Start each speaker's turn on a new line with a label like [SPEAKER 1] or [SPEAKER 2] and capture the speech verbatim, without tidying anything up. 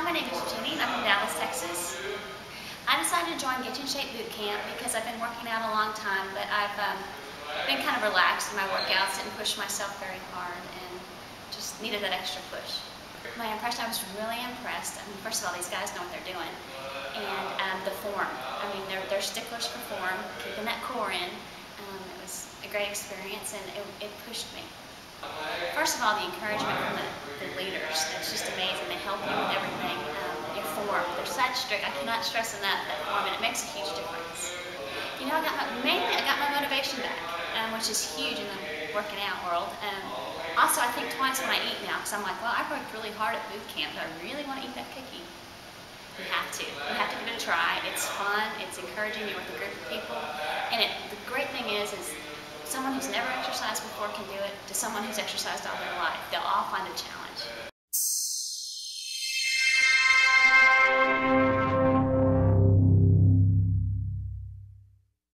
[SPEAKER 1] my name is Jenny and I'm from Dallas, Texas. I decided to join Get in Shape Boot Camp because I've been working out a long time, but I've um, been kind of relaxed in my workouts and pushed myself very hard and just needed that extra push. My impression, I was really impressed. I mean, first of all, these guys know what they're doing. And um, the form. I mean, they're, they're sticklers for form, keeping that core in. Um, it was a great experience and it, it pushed me. First of all, the encouragement from the, the leaders, it's just amazing. They help you with everything. Um, your form, they're such strict. I cannot stress enough that form, and it makes a huge difference. You know, I got my, mainly I got my motivation back, um, which is huge in the working out world. Um, also, I think twice when I eat now, because I'm like, well, I worked really hard at boot camp. Do I really want to eat that cookie? You have to. You have to give it a try. It's fun. It's encouraging. You're with a group of people. And it, the great thing is, is someone who's never exercised before can do it to someone who's exercised all their life. They'll all find a challenge.